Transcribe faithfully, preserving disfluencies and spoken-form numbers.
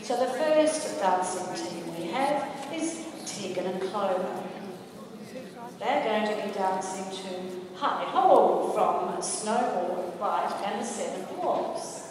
So the first dancing team we have is Tegan and Clover. They're going to be dancing to Heigh Ho from Snowboard, Bite and the Seven Dwarfs.